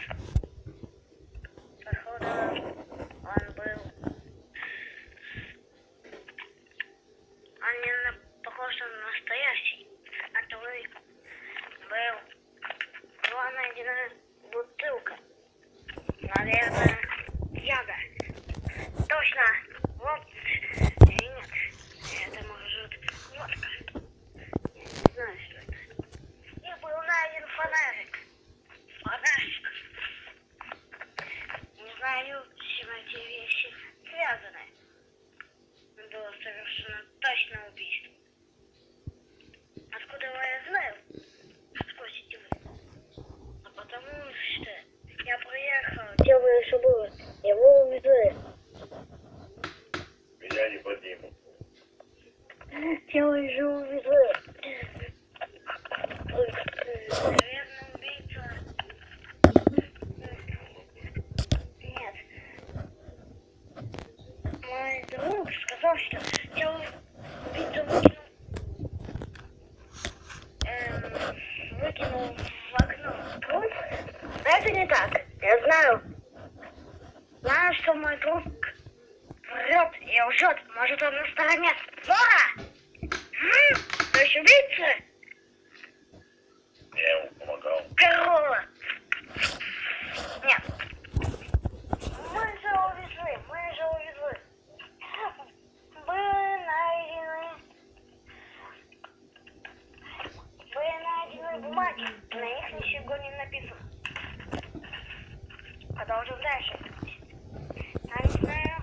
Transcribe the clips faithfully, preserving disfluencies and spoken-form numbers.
Походу, он был... Он не на... похож на настоящий, а твой был... Была найдена бутылка. Наверное, яда. Точно. Вот. Или нет. Это может водка. Я не знаю, что это. И был найден фонарик. Фонарик. Не знаю, с чем эти вещи связаны. Было совершено точно убийство. Откуда я знаю? Сквозь сетевые. А потому что я приехал, делаю, что было. Его увезли. Меня не поднимут. Тело же увезли. Наверное, убийца. Нет. Мой друг сказал, что тело убийца выкинул. Эм, выкинул в окно труп. Это не так. Я знаю. Знаю, что мой друг врет и лжет. Может, он на стороне вора? М? То есть убийца? Я ему помогал. Корова. Нет. Мы же увезли, мы же увезли. Были найдены... Были найдены бумаги. На них ничего не написано. Продолжим дальше. Я не знаю.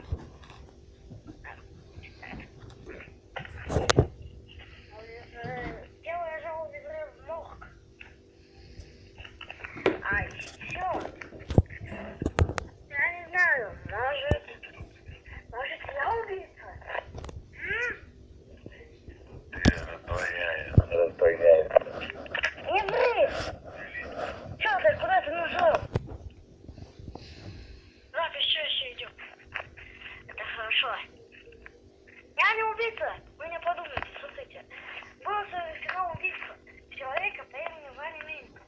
Тело же увезли в морг. А еще... Я не знаю. Может... Может, я убийца? М? Ты растворяешься. Растворяешься. Не ври! Че ты, куда ты нашел? Запись что еще идет? Это хорошо. Я не убийца. Вы не подумайте, слушайте. Было совершено убийство человека по имени Ваня Минько.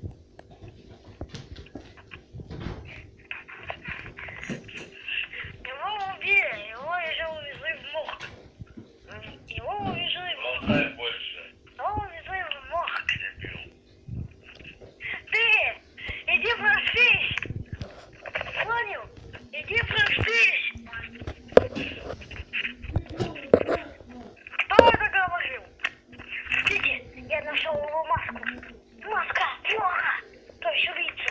Его убили, его уже увезли в морг. Его увезли в морг. Болтай больше. Его увезли в морг. Дебил. Ты! Иди проспись! Понял? Иди проспись! Кто это говорил? Видите, я нашел его маску. Маска вора! То есть убийца.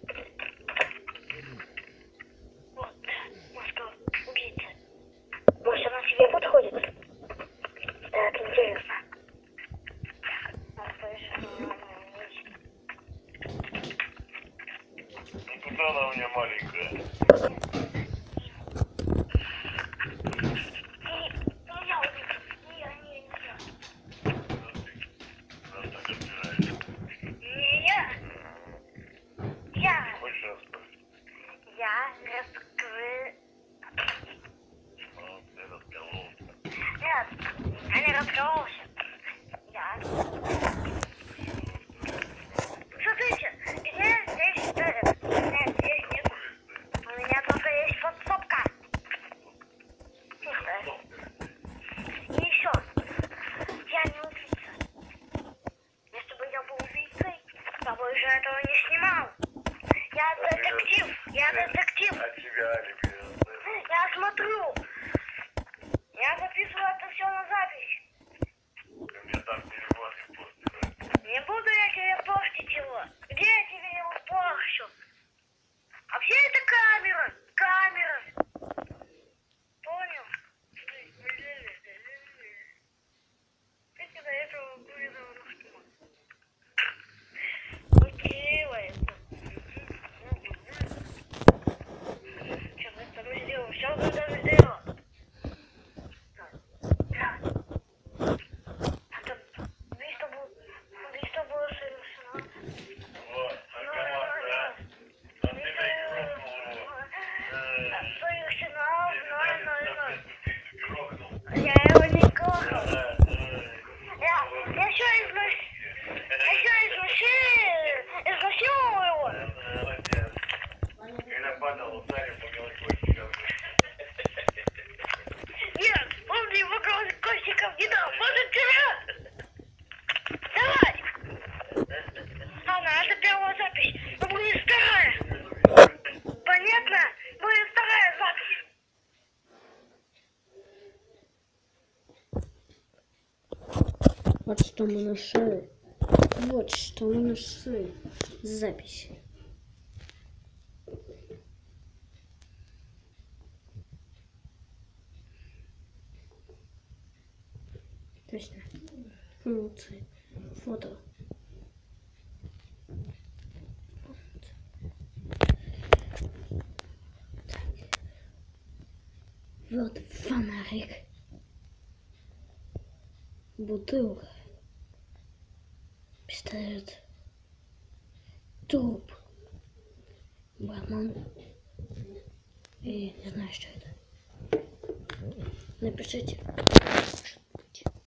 Вот, маска убийцы. Может, она тебе подходит? Так, интересно. Ну куда она у меня маленькая? Я раскрыл... Ну, ты раскололся. Нет, я не раскололся. Я... Смотрите, где здесь этот? Нет, здесь нет. У меня только есть подсобка. И еще. Я не убийца. Если бы я был убийцей, то бы уже этого не снимал. Я детектив. Я детектив. А тебя алиби. Я смотрю. Я записываю это все на запись. Ты мне там телефон не пустишь. Не буду я тебе портить его. Где я тебе его порчу? А вообще это камера. Камера. Понял? Ты до этого вырезала на что? Красиво. Что ты там сделал? Что ты там сделал? что мы нашли. Вот что мы нашли. Запись. Точно. Вот. Фото. Вот. Так. Вот фонарик. Бутылка. Пистолет. Труп. Бармен. И не знаю, что это. Напишите.